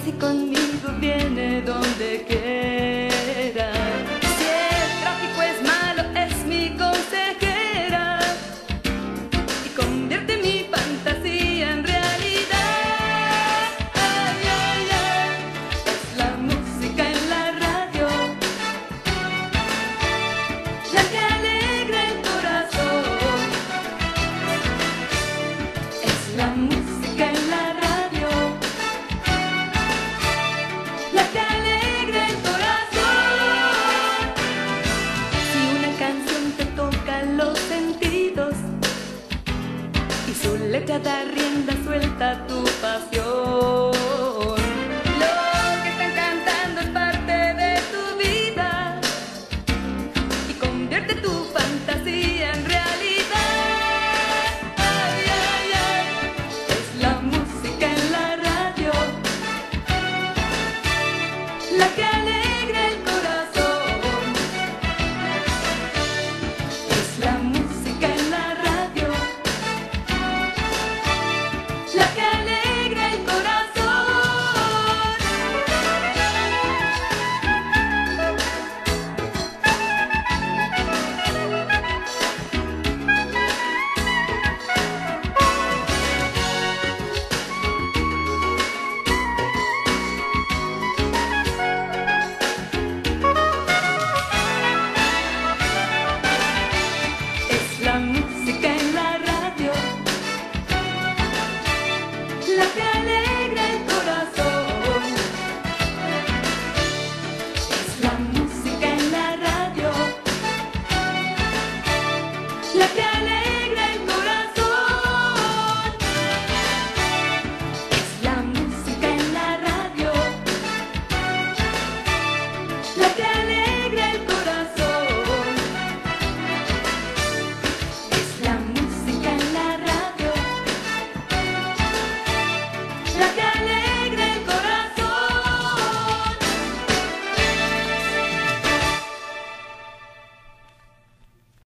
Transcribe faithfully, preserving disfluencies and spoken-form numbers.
y conmigo viene donde quiera. Si el tráfico es malo, es mi consejera y convierte mi fantasía en realidad. Ay, ay, ay, es la música en la radio, la que alegra el corazón. Es la música en la radio, la que alegra el corazón. Si una canción te toca los sentidos y su letra da rienda suelta a tu pasión, lo que están cantando es parte de tu vida y convierte tu fantasía en realidad. Ay, ay, ay, es la música en la radio, la que alegra el corazón. Es la música en la radio, la que alegra el corazón. Es la música en la radio, la que alegra el corazón. Es la música en la radio, la que alegra